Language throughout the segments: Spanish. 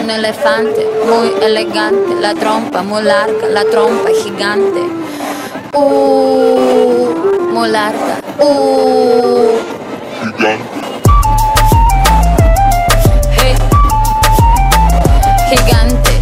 Un elefante muy elegante, la trompa muy larga, la trompa gigante. Muy larga. Gigante. Hey. Gigante.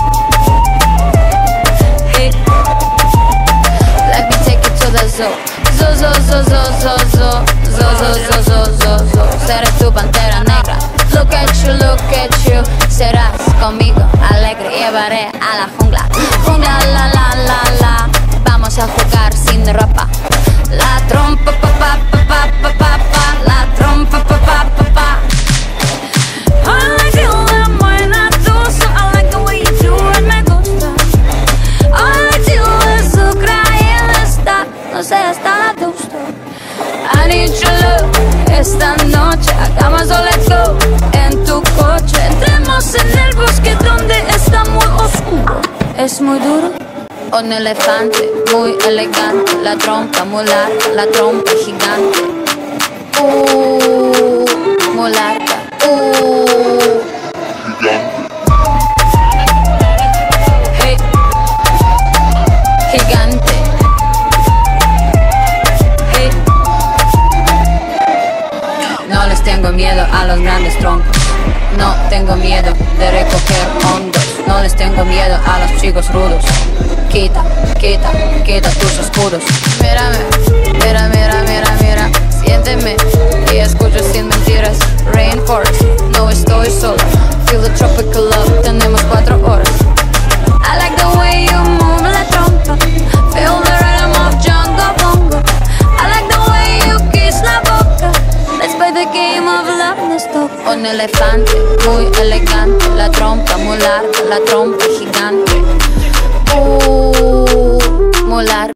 Hey. Let me take it to the zoo. Zoo, zoo, zoo, zoo, zoo, zoo. Zoo, zoo, zoo, zoo, zoo, zoo. Seré tu pantera negra. Look at you. Serás conmigo alegre. Llevaré a la jungla. Jungla, la, la, la, la. Vamos a jugar sin ropa. La trompa, pa, pa, pa, pa, pa, pa, pa. La trompa, pa, pa, pa, pa. I like it when buena tú. So I like the way you do it, me gusta. I like you azúcar y está. No sé, está a gusto. I need your love. Esta noche hagamos let's go. En tu coche entremos en el bosque donde está muy oscuro. Es muy duro. Un elefante muy elegante, la trompa muy larga, la trompa gigante. Muy larga. Gigante. Hey. Gigante. Hey. No les tengo miedo a los grandes troncos. No tengo miedo de recoger hongos. No les tengo miedo a los chicos rudos. Quita tus escudos. Mírame, mira. Siénteme y escucho sin mentiras. Rainforest, no estoy sola. Feel the tropical love, tenemos 4 horas. I like the way you move la trompa. Feel the rhythm of jungle bongo. I like the way you kiss la boca. Let's play the game of love, let's talk. Un elefante muy elegante, la trompa muy larga, la trompa gigante. Muy larga.